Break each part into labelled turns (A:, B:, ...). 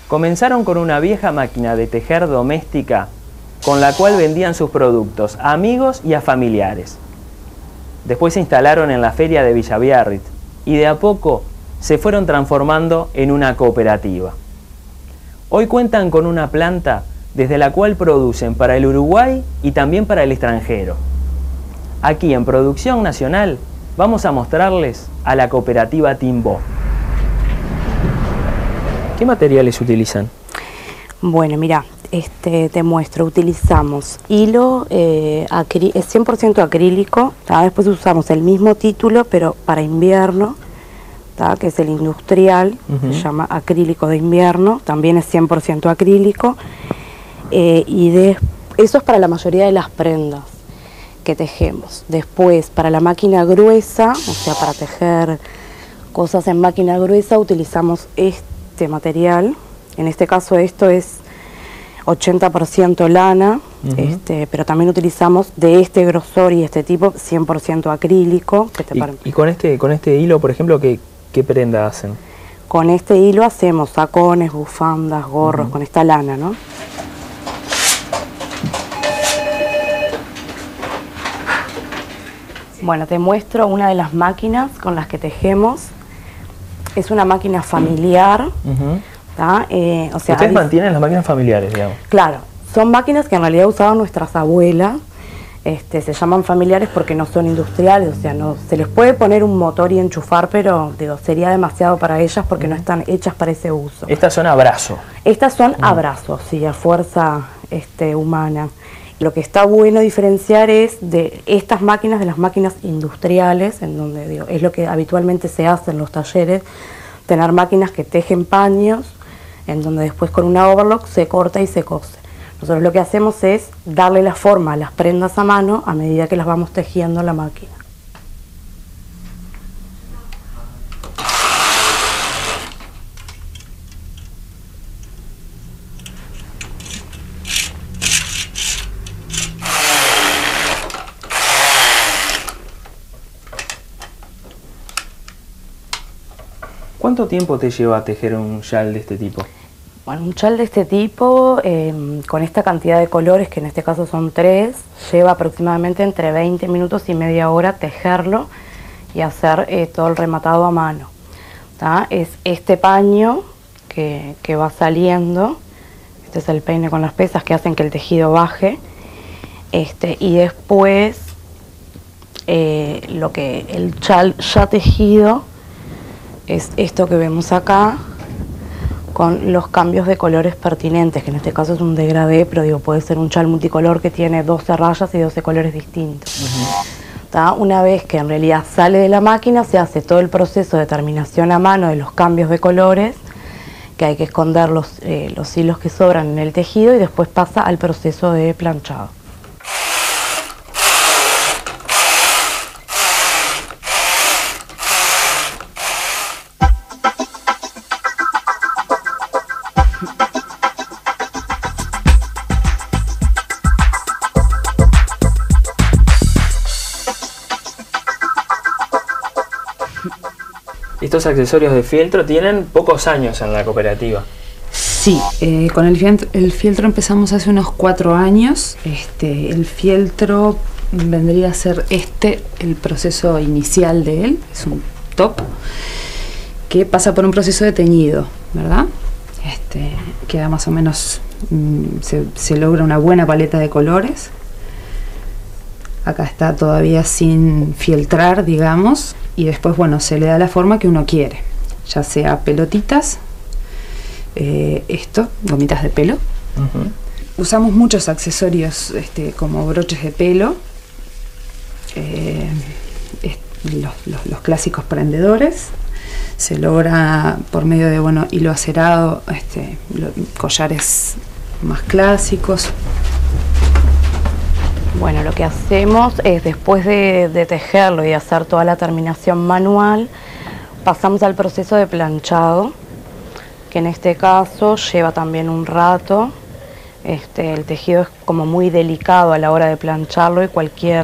A: Comenzaron con una vieja máquina de tejer doméstica con la cual vendían sus productos a amigos y a familiares. Después se instalaron en la feria de Villa Biarritz y de a poco se fueron transformando en una cooperativa. Hoy cuentan con una planta desde la cual producen para el Uruguay y también para el extranjero. Aquí en Producción Nacional vamos a mostrarles a la cooperativa Timbó. ¿Qué materiales utilizan?
B: Bueno, mira, te muestro, utilizamos hilo, es 100% acrílico, después usamos el mismo título pero para invierno, que es el industrial, se llama acrílico de invierno, también es 100% acrílico, eso es para la mayoría de las prendas que tejemos. Después, para la máquina gruesa, o sea, para tejer cosas en máquina gruesa, utilizamos este material. En este caso esto es 80% lana, pero también utilizamos de este grosor y este tipo 100% acrílico.
A: ¿Y con este hilo, por ejemplo, qué prenda hacen?
B: Con este hilo hacemos sacones, bufandas, gorros, con esta lana, ¿no? Bueno, te muestro una de las máquinas con las que tejemos. Es una máquina familiar. O sea,
A: ustedes mantienen las máquinas familiares, digamos.
B: Claro, son máquinas que en realidad usaban nuestras abuelas. Se llaman familiares porque no son industriales, o sea, no se les puede poner un motor y enchufar, pero sería demasiado para ellas porque no están hechas para ese uso.
A: Estas son a brazo.
B: Estas son a brazo, sí, a fuerza humana. Lo que está bueno diferenciar es de estas máquinas de las máquinas industriales, en donde es lo que habitualmente se hace en los talleres, tener máquinas que tejen paños, en donde después con una overlock se corta y se cose. Nosotros lo que hacemos es darle la forma a las prendas a mano a medida que las vamos tejiendo en la máquina.
A: ¿Cuánto tiempo te lleva a tejer un chal de este tipo?
B: Bueno, un chal de este tipo, con esta cantidad de colores, que en este caso son 3, lleva aproximadamente entre 20 minutos y media hora tejerlo y hacer todo el rematado a mano. Es este paño que va saliendo, este es el peine con las pesas que hacen que el tejido baje, y después el chal ya tejido es esto que vemos acá, con los cambios de colores pertinentes, que en este caso es un degradé, pero puede ser un chal multicolor que tiene 12 rayas y 12 colores distintos. Una vez que en realidad sale de la máquina, se hace todo el proceso de terminación a mano de los cambios de colores, que hay que esconder los hilos que sobran en el tejido, y después pasa al proceso de planchado.
A: Estos accesorios de fieltro tienen pocos años en la cooperativa.
C: Sí, con el fieltro empezamos hace unos 4 años. El fieltro vendría a ser el proceso inicial de él, es un top que pasa por un proceso de teñido, ¿verdad? Queda más o menos, se logra una buena paleta de colores. Acá está todavía sin fieltrar, digamos, y después, bueno, se le da la forma que uno quiere, ya sea pelotitas, gomitas de pelo. Usamos muchos accesorios como broches de pelo, los clásicos prendedores. Se logra por medio de hilo acerado, collares más clásicos.
B: Bueno, lo que hacemos es, después de tejerlo y hacer toda la terminación manual, pasamos al proceso de planchado, que en este caso lleva también un rato. El tejido es como muy delicado a la hora de plancharlo, y cualquier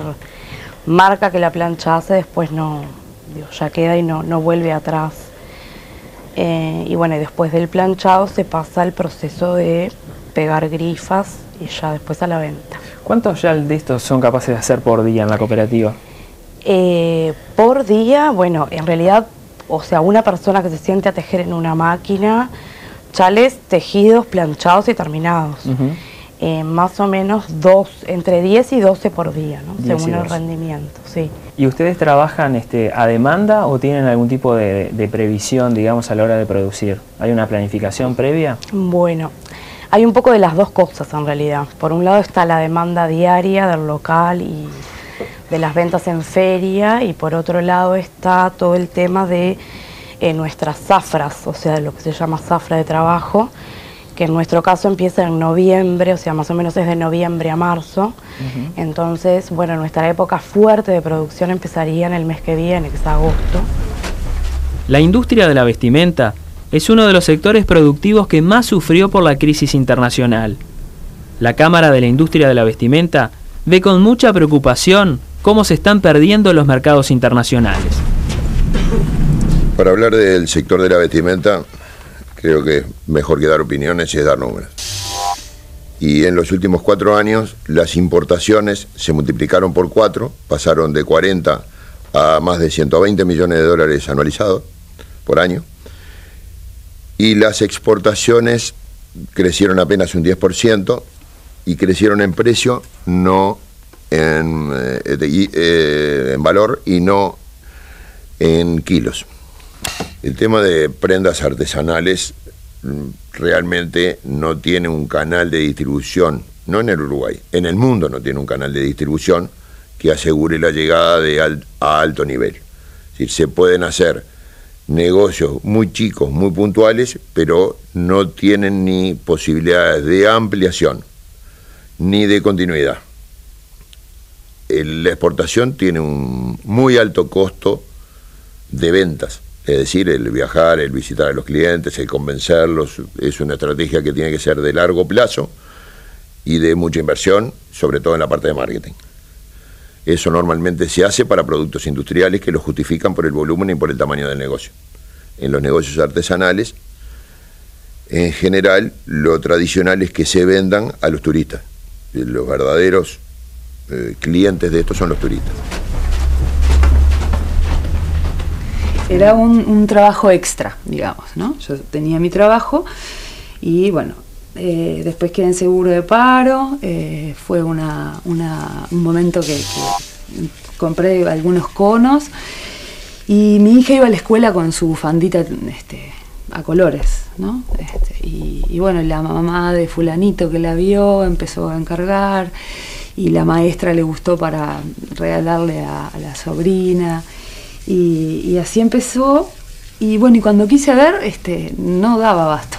B: marca que la plancha hace después ya queda y no vuelve atrás. Y bueno, y después del planchado se pasa al proceso de pegar grifas y ya después a la venta.
A: ¿Cuántos yal de estos son capaces de hacer por día en la cooperativa?
B: Por día, bueno, en realidad, o sea, una persona que se siente a tejer en una máquina, chales tejidos, planchados y terminados. Más o menos entre 10 y 12 por día, ¿no? Según el rendimiento, sí.
A: ¿Y ustedes trabajan a demanda o tienen algún tipo de previsión, digamos, a la hora de producir? ¿Hay una planificación previa?
B: Bueno, hay un poco de las dos cosas en realidad. Por un lado está la demanda diaria del local y de las ventas en feria, y por otro lado está todo el tema de nuestras zafras, o sea, de lo que se llama zafra de trabajo, que en nuestro caso empieza en noviembre, o sea, más o menos es de noviembre a marzo. Entonces, bueno, nuestra época fuerte de producción empezaría en el mes que viene, que es agosto.
A: La industria de la vestimenta es uno de los sectores productivos que más sufrió por la crisis internacional. La Cámara de la Industria de la Vestimenta ve con mucha preocupación cómo se están perdiendo los mercados internacionales.
D: Para hablar del sector de la vestimenta, creo que es mejor que dar opiniones y es dar números. Y en los últimos 4 años las importaciones se multiplicaron por 4, pasaron de 40 a más de 120 millones de dólares anualizados por año. Y las exportaciones crecieron apenas un 10% y crecieron en precio, no en valor y no en kilos. El tema de prendas artesanales realmente no tiene un canal de distribución, no en el Uruguay, en el mundo no tiene un canal de distribución que asegure la llegada a alto nivel. Es decir, se pueden hacer negocios muy chicos, muy puntuales, pero no tienen ni posibilidades de ampliación, ni de continuidad. La exportación tiene un muy alto costo de ventas. Es decir, el viajar, el visitar a los clientes, el convencerlos, es una estrategia que tiene que ser de largo plazo y de mucha inversión, sobre todo en la parte de marketing. Eso normalmente se hace para productos industriales que lo justifican por el volumen y por el tamaño del negocio. En los negocios artesanales, en general, lo tradicional es que se vendan a los turistas. Los verdaderos clientes de estos son los turistas.
C: Era un trabajo extra, digamos, ¿no? Yo tenía mi trabajo y bueno, después quedé en seguro de paro, fue un momento que compré algunos conos y mi hija iba a la escuela con su bufandita a colores, ¿no? Y bueno, la mamá de fulanito que la vio empezó a encargar y la maestra le gustó para regalarle a la sobrina. Y así empezó, y bueno, y cuando quise ver, no daba abasto.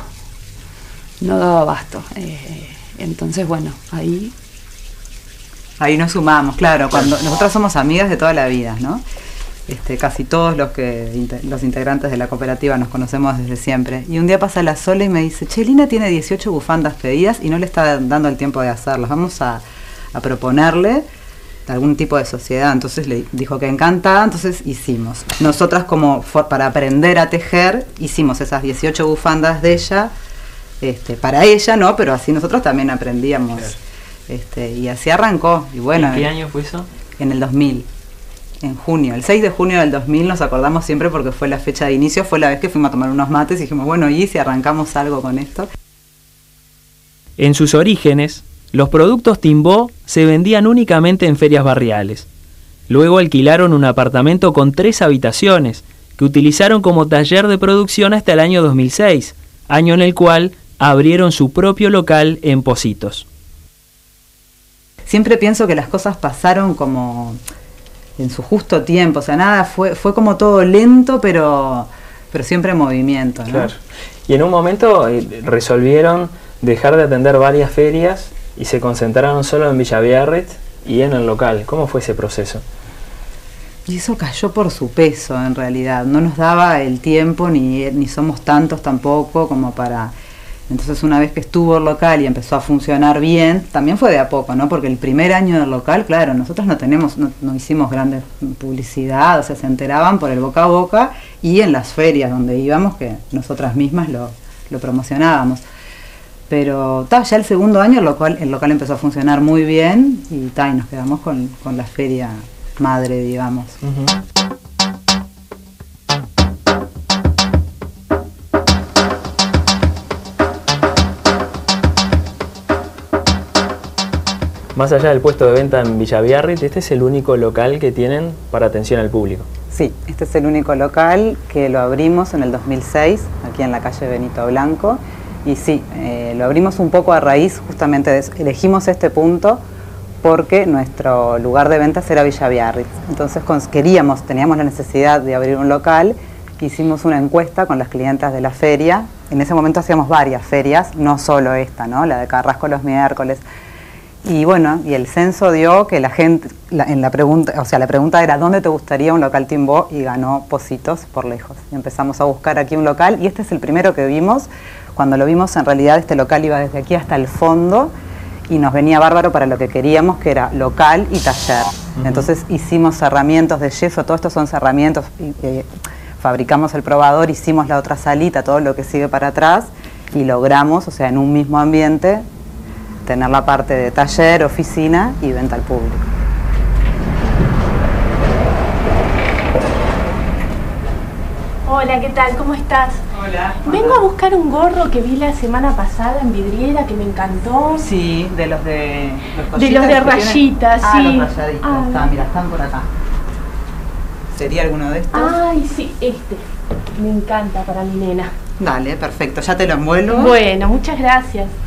C: Entonces, bueno, ahí
E: nos sumamos, claro, cuando nosotras somos amigas de toda la vida, ¿no? Casi todos los integrantes de la cooperativa nos conocemos desde siempre. Y un día pasa la Sole y me dice, che, Lina tiene 18 bufandas pedidas y no le está dando el tiempo de hacerlas, vamos a proponerle algún tipo de sociedad. Entonces le dijo que encantada, entonces hicimos. Nosotras para aprender a tejer, hicimos esas 18 bufandas de ella, para ella, ¿no? Pero así nosotros también aprendíamos. Claro. Y así arrancó. Y bueno,
A: ¿en qué año fue eso?
E: En el 2000, en junio. El 6 de junio del 2000 nos acordamos siempre porque fue la fecha de inicio, fue la vez que fuimos a tomar unos mates y dijimos, bueno, ¿y si arrancamos algo con esto?
A: En sus orígenes, los productos Timbó se vendían únicamente en ferias barriales. Luego alquilaron un apartamento con 3 habitaciones, que utilizaron como taller de producción hasta el año 2006, año en el cual abrieron su propio local en Pocitos.
E: Siempre pienso que las cosas pasaron como en su justo tiempo, o sea, nada, fue como todo lento, pero siempre en movimiento, ¿no?
A: Claro. Y en un momento resolvieron dejar de atender varias ferias y se concentraron solo en Villa Biarritz y en el local. ¿Cómo fue ese proceso?
E: Y eso cayó por su peso, en realidad. No nos daba el tiempo, ni somos tantos tampoco como para Entonces una vez que estuvo el local y empezó a funcionar bien, también fue de a poco, ¿no? Porque el primer año del local, claro, nosotros no hicimos grandes publicidad, o sea, se enteraban por el boca a boca y en las ferias donde íbamos, que nosotras mismas lo promocionábamos. Pero ya el segundo año el local empezó a funcionar muy bien y nos quedamos con la feria madre, digamos.
A: Más allá del puesto de venta en Villa Biarritz, este es el único local que tienen para atención al público.
E: Sí, este es el único local que lo abrimos en el 2006, aquí en la calle Benito Blanco. Y sí, lo abrimos un poco a raíz justamente de eso. Elegimos este punto porque nuestro lugar de ventas era Villa Biarritz. Entonces teníamos la necesidad de abrir un local. Hicimos una encuesta con las clientas de la feria. En ese momento hacíamos varias ferias, no solo esta, ¿no? La de Carrasco los miércoles. Y bueno, y el censo dio que la gente, la pregunta era ¿dónde te gustaría un local Timbó? Y ganó Pocitos por lejos. Y empezamos a buscar aquí un local y este es el primero que vimos. Cuando lo vimos, en realidad este local iba desde aquí hasta el fondo y nos venía bárbaro para lo que queríamos, que era local y taller. Entonces hicimos cerramientos de yeso, todo esto son cerramientos, fabricamos el probador, hicimos la otra salita, todo lo que sigue para atrás y logramos, o sea, en un mismo ambiente, tener la parte de taller, oficina y venta al público.
F: Hola, ¿qué tal? ¿Cómo estás?
E: Hola.
F: Vengo a buscar un gorro que vi la semana pasada en vidriera que me encantó.
E: Sí, de los de
F: rayitas, sí.
E: Los rayaditos. Mira, están por acá. ¿Sería alguno de estos?
F: Ay, sí, este. Me encanta para mi nena.
E: Dale, perfecto. Ya te lo envuelvo.
F: Bueno, muchas gracias.